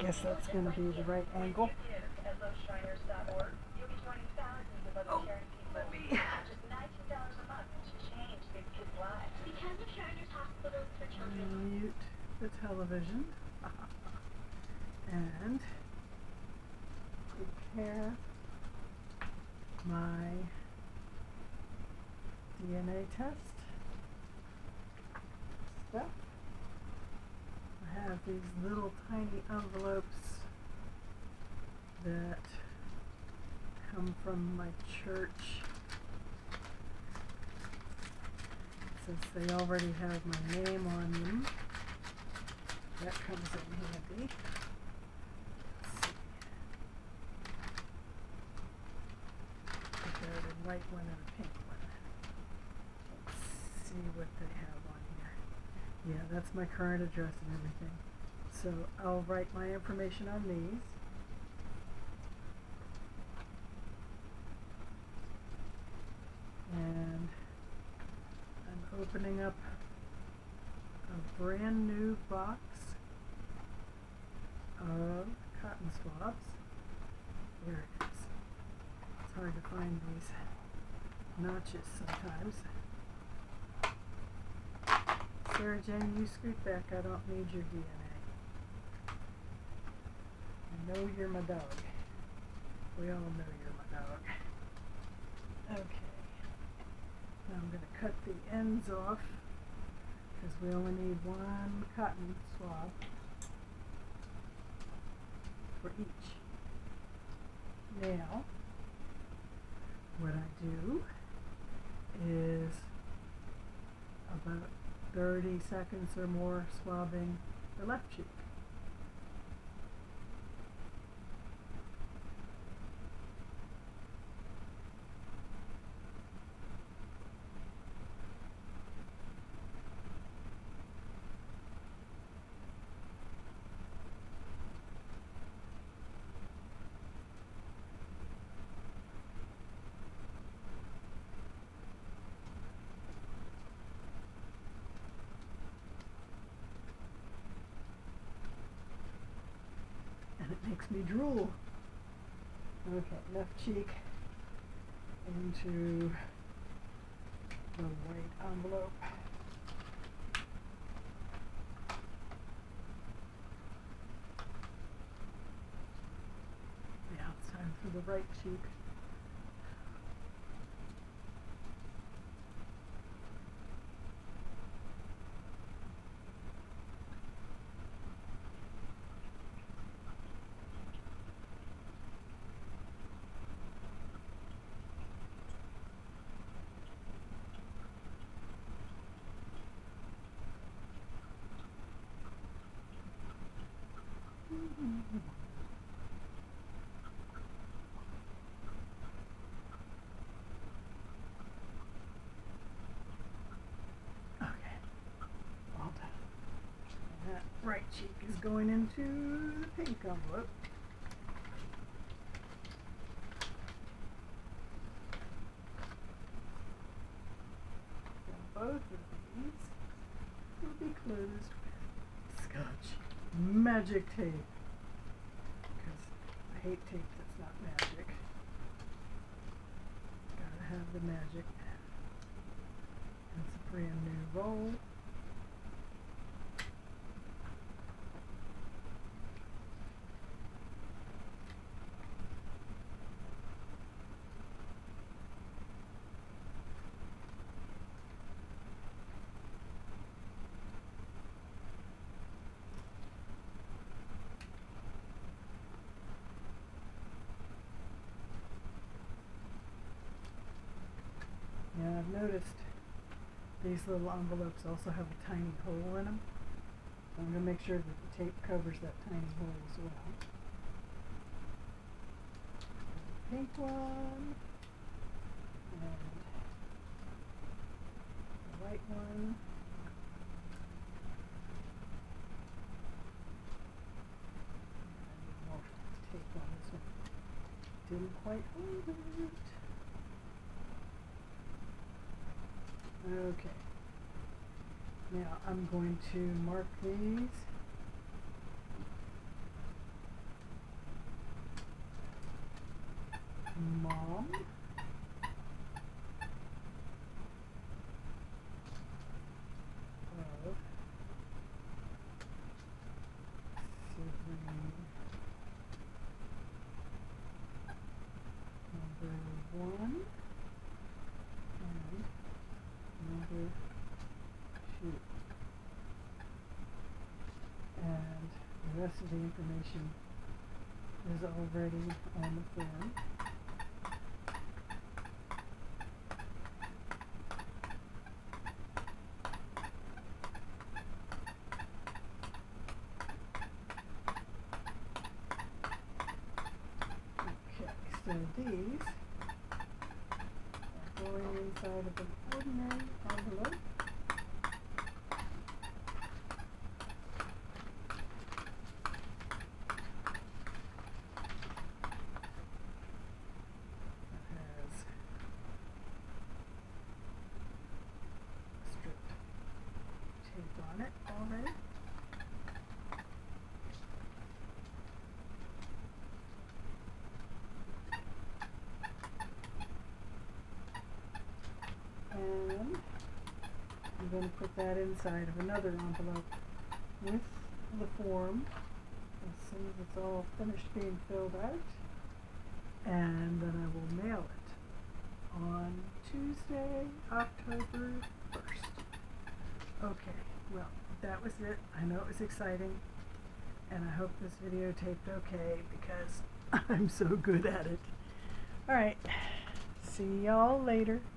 guess that's going to be the right angle. Oh, let me mute the television and prepare my DNA test stuff. I have these little tiny envelopes that come from my church. Since they already have my name on them, that comes in handy. Let's see. There's a white one and a pink one. Let's see what they have on here. Yeah, that's my current address and everything. So I'll write my information on these. And I'm opening up a brand new box of cotton swabs. There it is. It's hard to find these notches sometimes. Sarah Jane, you scoot back. I don't need your DNA. I know you're my dog. We all know you're my dog. Okay. Now I'm going to cut the ends off because we only need one cotton swab for each. Now, what I do is about 30 seconds or more swabbing the left cheek. And it makes me drool. Okay, left cheek into the white envelope. Now it's time for the right cheek. Okay, all done. And that right cheek is going into the pink envelope. And both of these will be closed with Scotch magic tape. I hate tape that's not magic. Gotta have the magic. It's a brand new roll. Now I've noticed these little envelopes also have a tiny hole in them. So I'm going to make sure that the tape covers that tiny hole as well. The pink one and the white one. I need more tape on this one. Didn't quite hold it. Okay, now I'm going to mark these Mom. Of sibling number 1 and number 2. And the rest of the information is already on the form. Okay, so these are going inside of an ordinary envelope. On it already. And I'm going to put that inside of another envelope with the form as soon as it's all finished being filled out. And then I will mail it on Tuesday, October 1st. Okay. Well, that was it. I know it was exciting, and I hope this video taped okay because I'm so good at it. Alright, see y'all later.